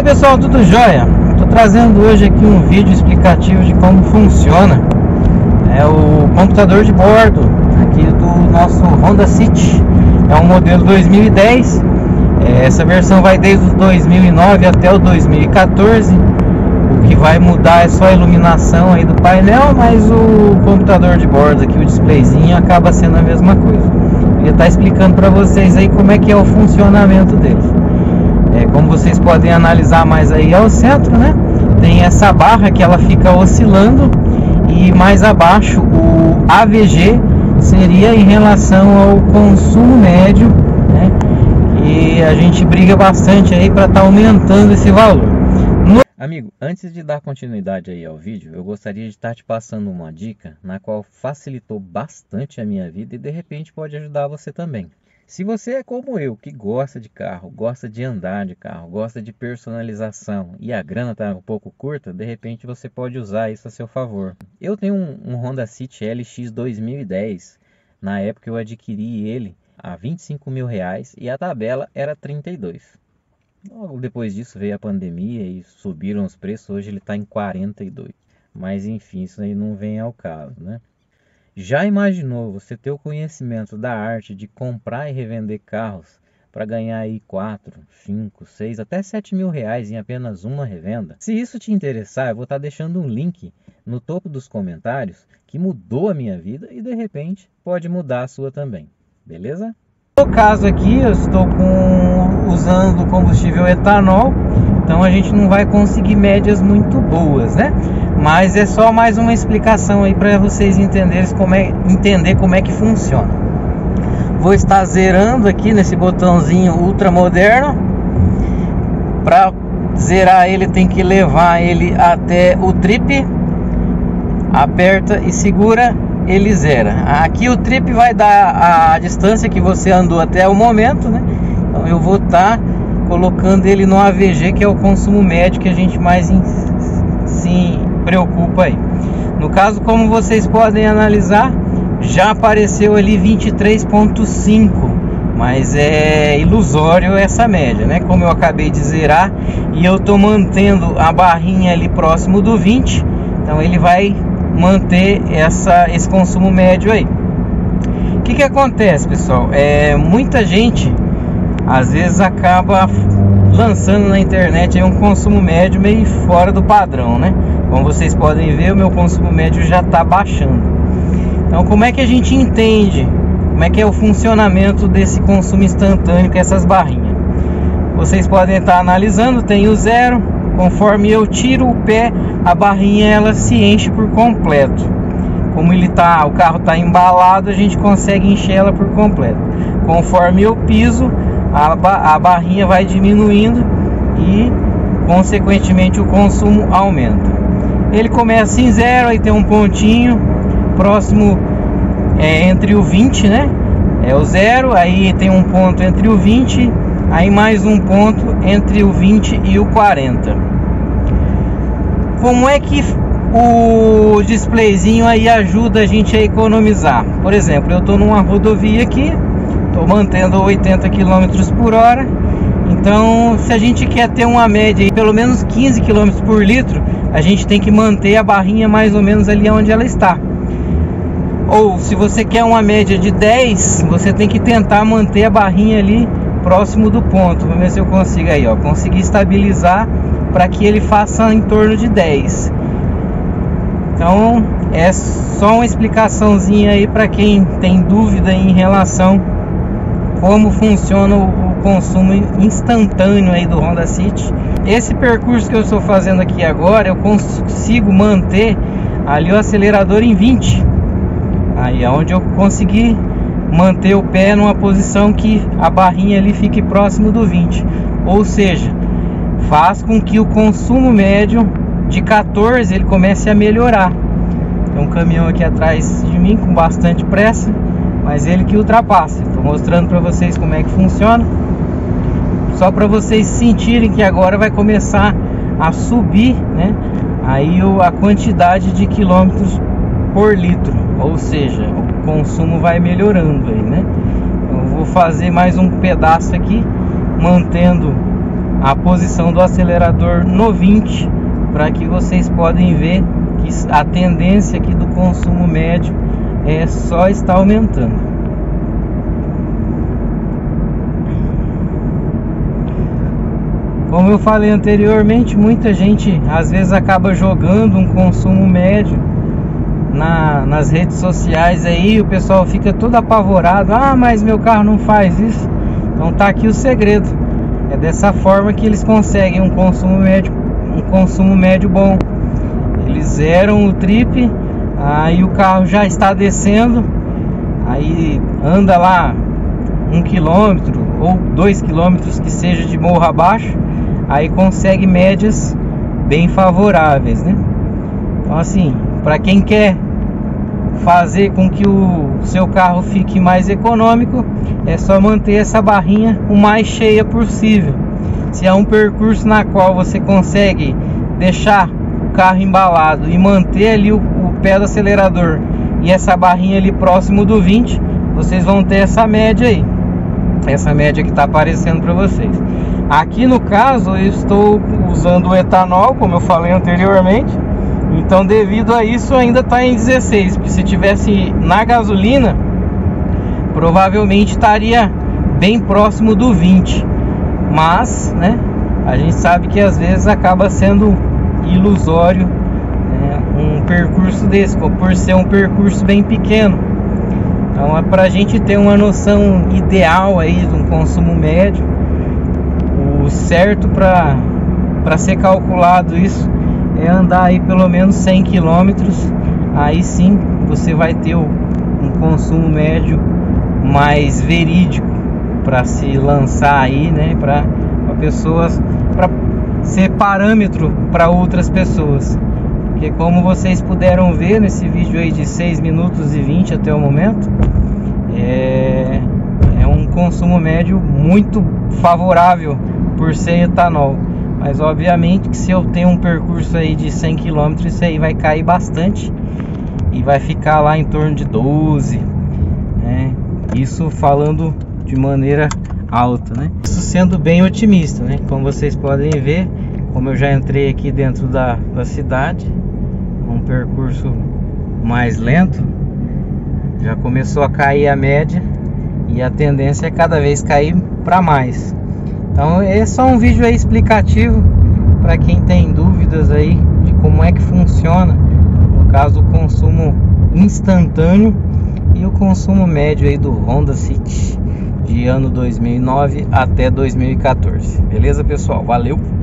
aí pessoal, tudo jóia? Estou trazendo hoje aqui um vídeo explicativo de como funciona o computador de bordo aqui do nosso Honda City. É um modelo 2010, essa versão vai desde o 2009 até o 2014. O que vai mudar é só a iluminação aí do painel, mas o computador de bordo aqui, o displayzinho, acaba sendo a mesma coisa. Eu ia estar explicando para vocês aí como é que é o funcionamento dele. Como vocês podem analisar mais aí ao centro, né? Tem essa barra que ela fica oscilando, e mais abaixo o AVG seria em relação ao consumo médio, né? E a gente briga bastante aí para estar aumentando esse valor. Amigo, antes de dar continuidade aí ao vídeo, eu gostaria de estar te passando uma dica na qual facilitou bastante a minha vida e de repente pode ajudar você também. Se você é como eu, que gosta de carro, gosta de andar de carro, gosta de personalização e a grana está um pouco curta, de repente você pode usar isso a seu favor. Eu tenho um Honda City LX 2010, na época eu adquiri ele a R$25 mil e a tabela era 32. Logo depois disso veio a pandemia e subiram os preços, hoje ele está em 42. Mas enfim, isso aí não vem ao caso, né? Já imaginou você ter o conhecimento da arte de comprar e revender carros para ganhar aí 4, 5, 6, até R$7 mil em apenas uma revenda? Se isso te interessar, eu vou estar deixando um link no topo dos comentários que mudou a minha vida e de repente pode mudar a sua também, beleza? No caso aqui eu estou usando combustível etanol, então a gente não vai conseguir médias muito boas, né? Mas é só mais uma explicação aí para vocês entenderem como é que funciona. Vou estar zerando aqui nesse botãozinho ultra moderno. Para zerar ele tem que levar ele até o trip, aperta e segura, ele zera. Aqui o trip vai dar a distância que você andou até o momento, né? Então eu vou estar colocando ele no AVG, que é o consumo médio que a gente mais se preocupa aí. No caso, como vocês podem analisar, já apareceu ali 23.5, mas é ilusório essa média, né? Como eu acabei de zerar e eu tô mantendo a barrinha ali próximo do 20, então ele vai manter esse consumo médio aí. O que acontece, pessoal? Muita gente às vezes acaba lançando na internet aí um consumo médio meio fora do padrão, né? Como vocês podem ver, o meu consumo médio já está baixando. Então, como é que a gente entende como é que é o funcionamento desse consumo instantâneo com essas barrinhas? Vocês podem estar analisando, tem o zero. Conforme eu tiro o pé, a barrinha ela se enche por completo. Como o carro está embalado, a gente consegue encher ela por completo. Conforme eu piso, a barrinha vai diminuindo e consequentemente o consumo aumenta. Ele começa em zero, aí tem um pontinho próximo entre o 20, né? É o zero, aí tem um ponto entre o 20, aí mais um ponto entre o 20 e o 40. Como é que o displayzinho aí ajuda a gente a economizar? Por exemplo, eu estou numa rodovia aqui, estou mantendo 80 km por hora. Então, se a gente quer ter uma média de pelo menos 15 km por litro, a gente tem que manter a barrinha mais ou menos ali onde ela está. Ou se você quer uma média de 10, você tem que tentar manter a barrinha ali próximo do ponto. Vamos ver se eu consigo aí, ó, conseguir estabilizar para que ele faça em torno de 10. Então, é só uma explicaçãozinha aí para quem tem dúvida em relação como funciona o consumo instantâneo aí do Honda City. Esse percurso que eu estou fazendo aqui agora, eu consigo manter ali o acelerador em 20. Aí é onde eu consegui manter o pé numa posição que a barrinha ali fique próximo do 20. Ou seja, faz com que o consumo médio de 14 ele comece a melhorar. Tem um caminhão aqui atrás de mim com bastante pressa, mas ele que ultrapassa. Estou mostrando para vocês como é que funciona, só para vocês sentirem que agora vai começar a subir, né? Aí a quantidade de quilômetros por litro, ou seja, o consumo vai melhorando aí, né? Eu vou fazer mais um pedaço aqui, mantendo a posição do acelerador no 20, para que vocês podem ver que a tendência aqui do consumo médio só está aumentando. Como eu falei anteriormente, muita gente às vezes acaba jogando um consumo médio nas redes sociais aí, o pessoal fica todo apavorado. Ah, mas meu carro não faz isso. Então tá aqui o segredo. É dessa forma que eles conseguem um consumo médio bom. Eles zeram o trip, aí o carro já está descendo, aí anda lá 1 km ou 2 km que seja de morro abaixo, aí consegue médias bem favoráveis, né? Então assim, para quem quer fazer com que o seu carro fique mais econômico, é só manter essa barrinha o mais cheia possível. Se é um percurso na qual você consegue deixar o carro embalado e manter ali o pé do acelerador e essa barrinha ali próximo do 20, vocês vão ter essa média aí, essa média que está aparecendo para vocês. Aqui no caso eu estou usando o etanol, como eu falei anteriormente, então devido a isso ainda está em 16, porque se tivesse na gasolina provavelmente estaria bem próximo do 20, mas né, a gente sabe que às vezes acaba sendo ilusório, né, um percurso desse, por ser um percurso bem pequeno. Então é para a gente ter uma noção ideal aí de um consumo médio. O certo para ser calculado isso é andar aí pelo menos 100 km, aí sim você vai ter um consumo médio mais verídico para se lançar aí, né, para pessoas, para ser parâmetro para outras pessoas. Porque como vocês puderam ver nesse vídeo aí de 6 minutos e 20 até o momento, é um consumo médio muito favorável por ser etanol. Mas obviamente que se eu tenho um percurso aí de 100 km, isso aí vai cair bastante e vai ficar lá em torno de 12, né? Isso falando de maneira alta, né? Isso sendo bem otimista, né? Como vocês podem ver, como eu já entrei aqui dentro da cidade, um percurso mais lento, já começou a cair a média e a tendência é cada vez cair para mais. Então é só um vídeo aí explicativo para quem tem dúvidas aí de como é que funciona, no caso o consumo instantâneo e o consumo médio aí do Honda City de ano 2009 até 2014. Beleza, pessoal? Valeu!